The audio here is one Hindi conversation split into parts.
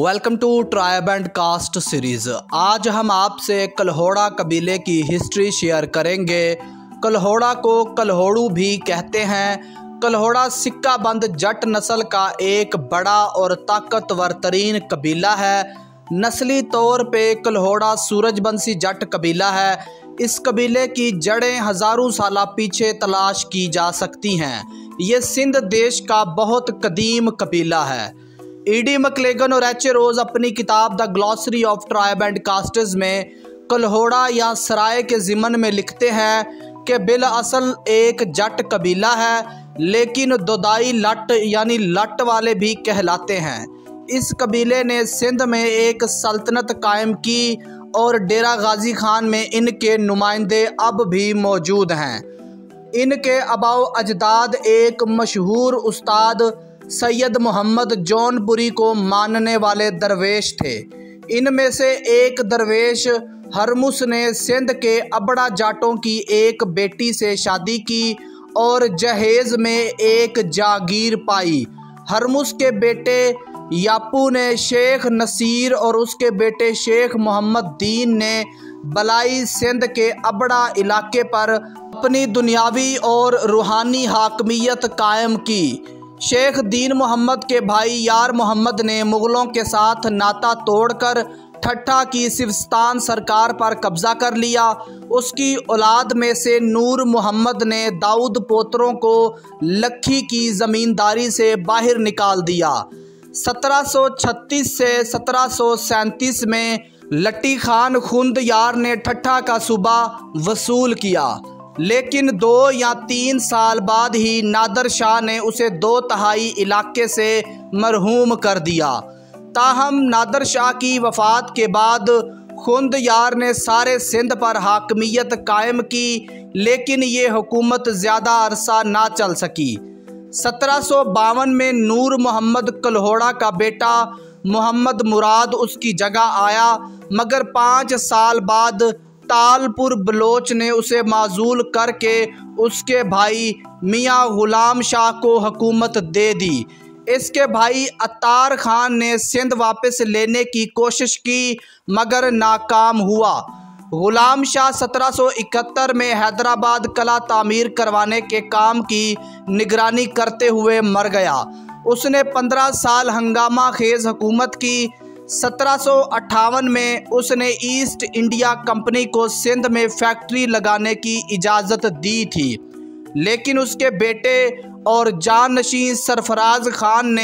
Welcome to tribe and caste series. आज हम आपसे कल्होड़ा कबीले की हिस्ट्री शेयर करेंगे। कल्होड़ा को कल्होड़ू भी कहते हैं। कल्होड़ा सिक्का बंद जट नस्ल का एक बड़ा और ताकतवर तरीन कबीला है। नस्ली तौर पे कल्होड़ा सूरजबंशी जट कबीला है। इस कबीले की जड़ें हज़ारों साल पीछे तलाश की जा सकती हैं। ये सिंध देश का बहुत कदीम कबीला है। E.D. मैकलेगन और H.A. रोज अपनी किताब the glossary of tribe and castes में कल्होड़ा या सराय के ज़िमन में लिखते हैं कि बिल असल एक जट कबीला है, लेकिन दोदाई लट यानी लट वाले भी कहलाते हैं। इस कबीले ने सिंध में एक सल्तनत कायम की और डेरा गाजी खान में इनके नुमाइंदे अब भी मौजूद हैं। इनके अबाव अजदाद एक मशहूर उस्ताद सैयद मोहम्मद जौनपुरी को मानने वाले दरवेश थे। इनमें से एक दरवेश हरमुस ने सिंध के अबड़ा जाटों की एक बेटी से शादी की और जहेज में एक जागीर पाई। हरमुस के बेटे यापू ने शेख नसीर और उसके बेटे शेख मोहम्मद दीन ने बलाई सिंध के अबड़ा इलाके पर अपनी दुनियावी और रूहानी हाकमियत कायम की। शेख दीन मोहम्मद के भाई यार मोहम्मद ने मुग़लों के साथ नाता तोड़कर ठट्ठा की सिविस्तान सरकार पर कब्ज़ा कर लिया। उसकी औलाद में से नूर मोहम्मद ने दाऊद पोतरों को लखी की ज़मींदारी से बाहर निकाल दिया। 1736 से 1737 में लट्टी खान खुंद यार ने ठट्ठा का सूबा वसूल किया, लेकिन 2 या 3 साल बाद ही नादर शाह ने उसे 2/3 इलाके से मरहूम कर दिया। ताहम नादर शाह की वफ़ात के बाद खुंद यार ने सारे सिंध पर हाकमियत कायम की, लेकिन ये हुकूमत ज़्यादा अरसा ना चल सकी। 1752 में नूर मोहम्मद कल्होड़ा का बेटा मोहम्मद मुराद उसकी जगह आया, मगर 5 साल बाद तालपुर बलोच ने उसे माजूल करके उसके भाई मियाँ गुलाम शाह को हुकूमत दे दी। इसके भाई अत्तार खान ने सिंध वापस लेने की कोशिश की, मगर नाकाम हुआ। गुलाम शाह 1771 में हैदराबाद कला तामीर करवाने के काम की निगरानी करते हुए मर गया। उसने 15 साल हंगामा खेज हुकूमत की। 1758 में उसने ईस्ट इंडिया कंपनी को सिंध में फैक्ट्री लगाने की इजाज़त दी थी, लेकिन उसके बेटे और जानशीं सरफराज खान ने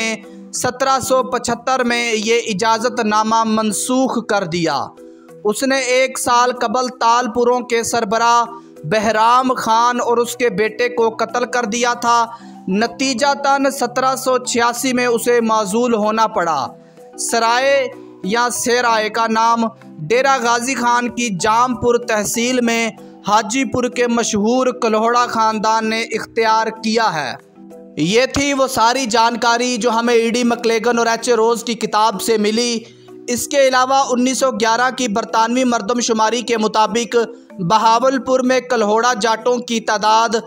1775 में ये इजाज़तनामा मनसूख कर दिया। उसने 1 साल कबल तालपुरों के सरबराह बहराम खान और उसके बेटे को कत्ल कर दिया था। नतीजतन 1786 में उसे माजूल होना पड़ा। सराय या सेराय का नाम डेरा गाजी खान की जामपुर तहसील में हाजीपुर के मशहूर कल्होड़ा ख़ानदान ने इख्तियार किया है। ये थी वो सारी जानकारी जो हमें E.D. मैकलेगन और H.A. रोज की किताब से मिली। इसके अलावा 1911 की बरतानवी मरदमशुमारी के मुताबिक बहावलपुर में कल्होड़ा जाटों की तादाद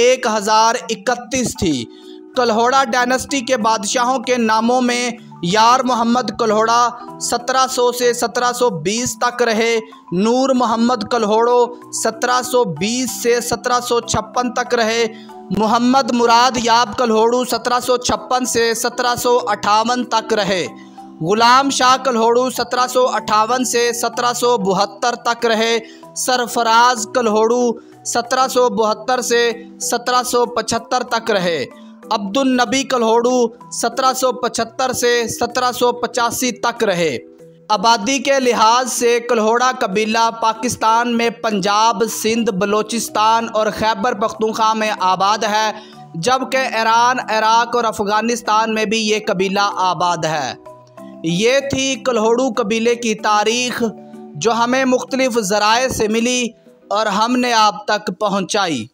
1031 थी। कल्होड़ा डायनेस्टी के बादशाहों के नामों में यार मोहम्मद कल्होड़ा 1700 से 1720 तक रहे। नूर मोहम्मद कल्होड़ो 1720 से 1756 तक रहे। मोहम्मद मुराद याब कल्होड़ू 1756 से 1758 तक रहे। गुलाम शाह कल्होड़ू 1758 से 1772 तक रहे। सरफराज कल्होड़ू 1772 से 1775 तक रहे। अब्दुल नबी कल्होड़ू 1775 से 1785 तक रहे। आबादी के लिहाज से कल्होड़ा कबीला पाकिस्तान में पंजाब, सिंध, बलोचिस्तान और खैबर पख्तूनख्वा में आबाद है, जबकि ईरान, इराक और अफ़गानिस्तान में भी ये कबीला आबाद है। ये थी कल्होड़ू कबीले की तारीख़ जो हमें मुख्तलिफ़ ज़राए से मिली और हमने आप तक पहुँचाई।